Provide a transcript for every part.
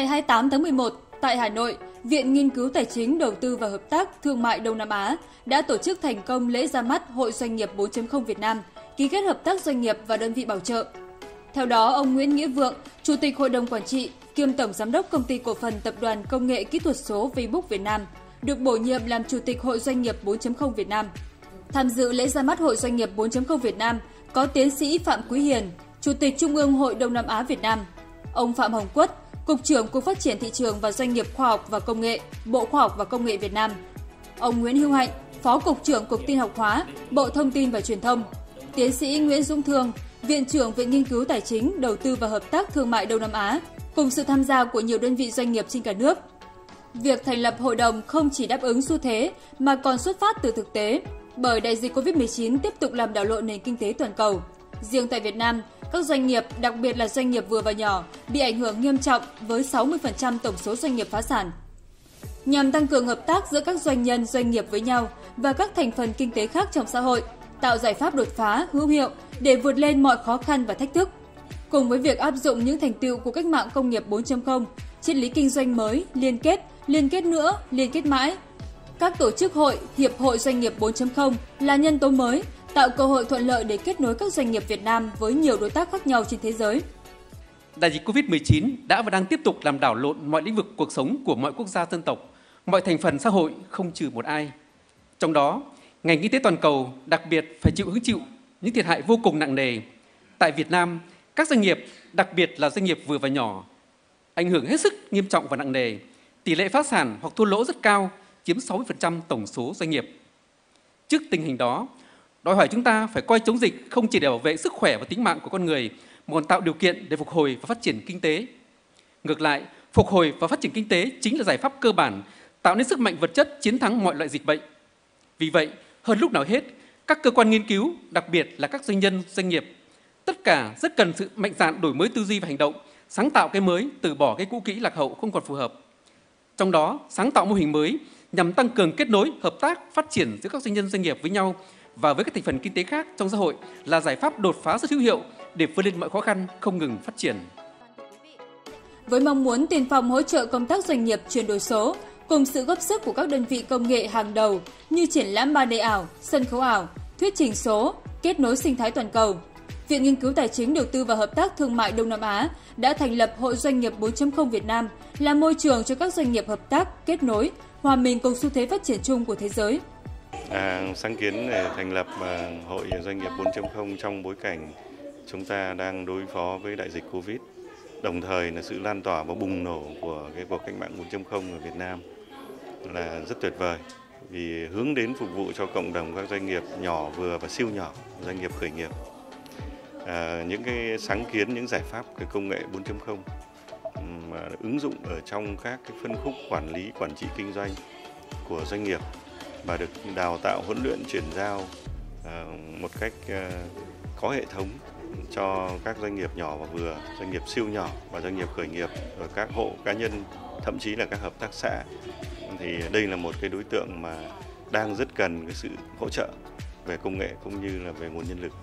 28 tháng 11, tại Hà Nội, Viện Nghiên cứu Tài chính, Đầu tư và Hợp tác Thương mại Đông Nam Á đã tổ chức thành công lễ ra mắt Hội Doanh nghiệp 4.0 Việt Nam, ký kết hợp tác doanh nghiệp và đơn vị bảo trợ. Theo đó, ông Nguyễn Nghĩa Vượng, Chủ tịch Hội đồng Quản trị, kiêm Tổng Giám đốc Công ty Cổ phần Tập đoàn Công nghệ Kỹ thuật số Facebook Việt Nam, được bổ nhiệm làm Chủ tịch Hội Doanh nghiệp 4.0 Việt Nam. Tham dự lễ ra mắt Hội Doanh nghiệp 4.0 Việt Nam có tiến sĩ Phạm Quý Hiền, Chủ tịch Trung ương Hội Đông Nam Á Việt Nam, ông Phạm Hồng Quất, Cục trưởng Cục Phát triển Thị trường và Doanh nghiệp Khoa học và Công nghệ, Bộ Khoa học và Công nghệ Việt Nam, ông Nguyễn Hữu Hạnh, Phó Cục trưởng Cục Tin học hóa, Bộ Thông tin và Truyền thông, tiến sĩ Nguyễn Dũng Thương, Viện trưởng Viện Nghiên cứu Tài chính, Đầu tư và Hợp tác Thương mại Đông Nam Á, cùng sự tham gia của nhiều đơn vị doanh nghiệp trên cả nước. Việc thành lập hội đồng không chỉ đáp ứng xu thế mà còn xuất phát từ thực tế, bởi đại dịch Covid-19 tiếp tục làm đảo lộn nền kinh tế toàn cầu. Riêng tại Việt Nam, các doanh nghiệp, đặc biệt là doanh nghiệp vừa và nhỏ, bị ảnh hưởng nghiêm trọng với 60% tổng số doanh nghiệp phá sản. Nhằm tăng cường hợp tác giữa các doanh nhân, doanh nghiệp với nhau và các thành phần kinh tế khác trong xã hội, tạo giải pháp đột phá, hữu hiệu để vượt lên mọi khó khăn và thách thức. Cùng với việc áp dụng những thành tựu của cách mạng công nghiệp 4.0, triết lý kinh doanh mới, liên kết nữa, liên kết mãi. Các tổ chức hội, hiệp hội doanh nghiệp 4.0 là nhân tố mới, tạo cơ hội thuận lợi để kết nối các doanh nghiệp Việt Nam với nhiều đối tác khác nhau trên thế giới. Đại dịch Covid-19 đã và đang tiếp tục làm đảo lộn mọi lĩnh vực cuộc sống của mọi quốc gia dân tộc, mọi thành phần xã hội không trừ một ai. Trong đó, ngành kinh tế toàn cầu đặc biệt phải hứng chịu những thiệt hại vô cùng nặng nề. Tại Việt Nam, các doanh nghiệp, đặc biệt là doanh nghiệp vừa và nhỏ, ảnh hưởng hết sức nghiêm trọng và nặng nề. Tỷ lệ phá sản hoặc thua lỗ rất cao, chiếm 60% tổng số doanh nghiệp. Trước tình hình đó, đòi hỏi chúng ta phải coi chống dịch không chỉ để bảo vệ sức khỏe và tính mạng của con người, mà còn tạo điều kiện để phục hồi và phát triển kinh tế. Ngược lại, phục hồi và phát triển kinh tế chính là giải pháp cơ bản, tạo nên sức mạnh vật chất chiến thắng mọi loại dịch bệnh. Vì vậy, hơn lúc nào hết, các cơ quan nghiên cứu, đặc biệt là các doanh nhân, doanh nghiệp, tất cả rất cần sự mạnh dạn đổi mới tư duy và hành động, sáng tạo cái mới, từ bỏ cái cũ kỹ lạc hậu không còn phù hợp. Trong đó, sáng tạo mô hình mới nhằm tăng cường kết nối, hợp tác, phát triển giữa các doanh nhân, doanh nghiệp với nhau và với các thành phần kinh tế khác trong xã hội là giải pháp đột phá rất hữu hiệu để vươn lên mọi khó khăn, không ngừng phát triển. Với mong muốn tiền phong hỗ trợ công tác doanh nghiệp chuyển đổi số, cùng sự góp sức của các đơn vị công nghệ hàng đầu như triển lãm 3D ảo, sân khấu ảo, thuyết trình số, kết nối sinh thái toàn cầu, Viện Nghiên cứu Tài chính, Đầu tư và Hợp tác Thương mại Đông Nam Á đã thành lập Hội Doanh nghiệp 4.0 Việt Nam là môi trường cho các doanh nghiệp hợp tác, kết nối, hòa mình cùng xu thế phát triển chung của thế giới. Sáng kiến để thành lập Hội Doanh nghiệp 4.0 trong bối cảnh chúng ta đang đối phó với đại dịch Covid, đồng thời là sự lan tỏa và bùng nổ của cái cuộc cách mạng 4.0 ở Việt Nam là rất tuyệt vời, vì hướng đến phục vụ cho cộng đồng các doanh nghiệp nhỏ, vừa và siêu nhỏ, doanh nghiệp khởi nghiệp. Những cái sáng kiến, những giải pháp cái công nghệ 4.0 mà ứng dụng ở trong các cái phân khúc quản lý, quản trị kinh doanh của doanh nghiệp và được đào tạo, huấn luyện, chuyển giao một cách có hệ thống cho các doanh nghiệp nhỏ và vừa, doanh nghiệp siêu nhỏ và doanh nghiệp khởi nghiệp, rồi các hộ cá nhân, thậm chí là các hợp tác xã. Thì đây là một cái đối tượng mà đang rất cần cái sự hỗ trợ về công nghệ cũng như là về nguồn nhân lực.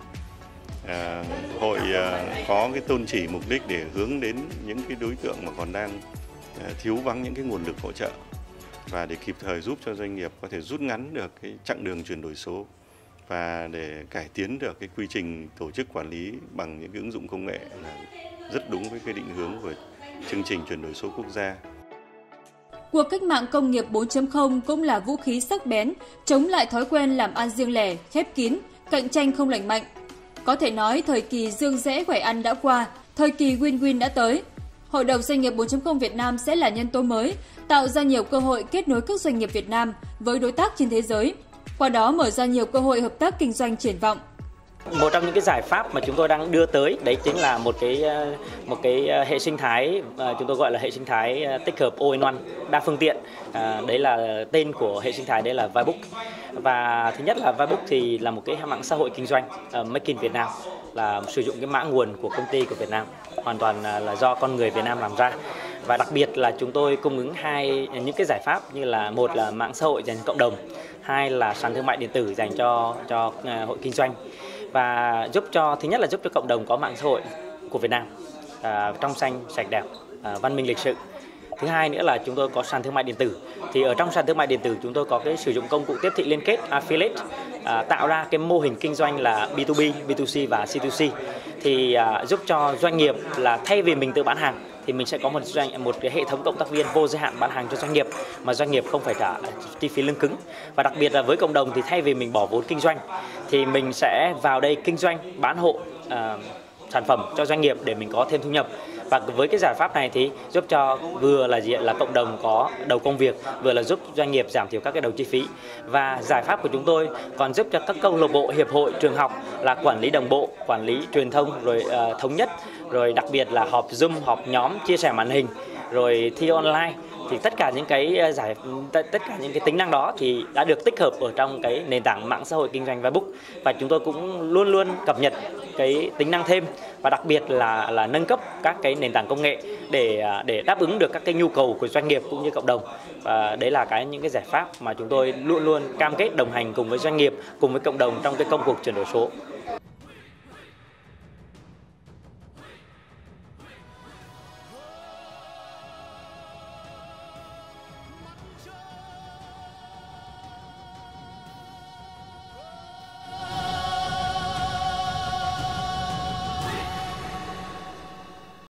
Hội có cái tôn chỉ mục đích để hướng đến những cái đối tượng mà còn đang thiếu vắng những cái nguồn lực hỗ trợ và để kịp thời giúp cho doanh nghiệp có thể rút ngắn được cái chặng đường chuyển đổi số và để cải tiến được cái quy trình tổ chức quản lý bằng những cái ứng dụng công nghệ là rất đúng với cái định hướng của chương trình chuyển đổi số quốc gia. Cuộc cách mạng công nghiệp 4.0 cũng là vũ khí sắc bén chống lại thói quen làm ăn riêng lẻ, khép kín, cạnh tranh không lành mạnh. Có thể nói thời kỳ dương rẽ khỏe ăn đã qua, thời kỳ win-win đã tới. Hội đồng Doanh nghiệp 4.0 Việt Nam sẽ là nhân tố mới, tạo ra nhiều cơ hội kết nối các doanh nghiệp Việt Nam với đối tác trên thế giới. Qua đó mở ra nhiều cơ hội hợp tác kinh doanh triển vọng. Một trong những cái giải pháp mà chúng tôi đang đưa tới đấy chính là một cái hệ sinh thái, chúng tôi gọi là hệ sinh thái tích hợp all-in-one, đa phương tiện. Đấy là tên của hệ sinh thái, đấy là Vibook. Và thứ nhất là Vibook thì là một cái mạng xã hội kinh doanh Make in Việt Nam, là sử dụng cái mã nguồn của công ty của Việt Nam, hoàn toàn là do con người Việt Nam làm ra. Và đặc biệt là chúng tôi cung ứng những cái giải pháp như là một là mạng xã hội dành cho cộng đồng, hai là sàn thương mại điện tử dành cho hội kinh doanh. Và thứ nhất là giúp cho cộng đồng có mạng xã hội của Việt Nam trong xanh, sạch đẹp, văn minh lịch sự. Thứ hai nữa là chúng tôi có sàn thương mại điện tử. Thì ở trong sàn thương mại điện tử chúng tôi có cái sử dụng công cụ tiếp thị liên kết affiliate, tạo ra cái mô hình kinh doanh là B2B, B2C và C2C. Thì giúp cho doanh nghiệp là thay vì mình tự bán hàng thì mình sẽ có một cái hệ thống cộng tác viên vô giới hạn bán hàng cho doanh nghiệp, mà doanh nghiệp không phải trả chi phí lương cứng. Và đặc biệt là với cộng đồng thì thay vì mình bỏ vốn kinh doanh thì mình sẽ vào đây kinh doanh bán hộ sản phẩm cho doanh nghiệp để mình có thêm thu nhập. Và với cái giải pháp này thì giúp cho vừa là cộng đồng có đầu công việc, vừa là giúp doanh nghiệp giảm thiểu các cái đầu chi phí. Và giải pháp của chúng tôi còn giúp cho các câu lạc bộ, hiệp hội, trường học là quản lý đồng bộ, quản lý truyền thông, rồi thống nhất, rồi đặc biệt là họp Zoom, họp nhóm, chia sẻ màn hình, rồi thi online. Thì tất cả những cái tính năng đó thì đã được tích hợp ở trong cái nền tảng mạng xã hội kinh doanh Facebook, và chúng tôi cũng luôn luôn cập nhật cái tính năng thêm, và đặc biệt là nâng cấp các cái nền tảng công nghệ để đáp ứng được các cái nhu cầu của doanh nghiệp cũng như cộng đồng. Và đấy là những cái giải pháp mà chúng tôi luôn luôn cam kết đồng hành cùng với doanh nghiệp, cùng với cộng đồng trong cái công cuộc chuyển đổi số.